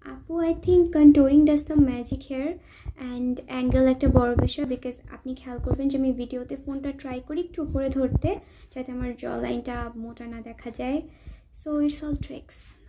আপু I think controlling does the magic here and angle একটা বড় বিষয়, বিকজ আপনি খেয়াল করবেন যে আমি ভিডিওতে ফোনটা ট্রাই করি একটু উপরে ধরতে যাতে আমার জ লাইনটা মোটা না দেখা যায়। So it's all tricks.